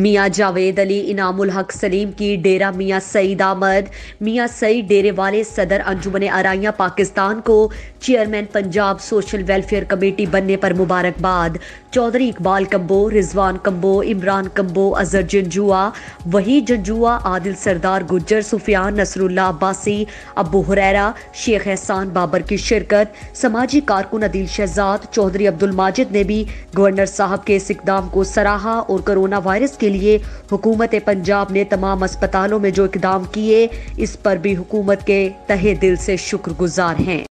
मियां जावेद अली, इनामुल हक सलीम की डेरा मियां सईद अहमद, मियां सईद डेरे वाले सदर अंजुमन आराइयां पाकिस्तान को chairman Punjab social welfare committee बनने पर मुबारकबाद। चौधरी इकबाल कंबो, रिजवान कंबो, इमरान कंबो, अजहर जंजुआ, वही जंजुआ, आदिल सरदार गुज्जर, सुफियान नसरुल्लाह अब्बासी, अबू हुरैरा, शेख एहसान बाबर की शिरकत। समाजी कारकुन अदील शहजाद चौधरी अब्दुल माजिद ने भी गवर्नर साहब के इस इकदाम को सराहा और कोरोना वायरस के लिए हुकूमत पंजाब ने तमाम अस्पतालों में जो इकदाम किए, इस पर भी हुकूमत के तहे दिल से शुक्रगुजार हैं।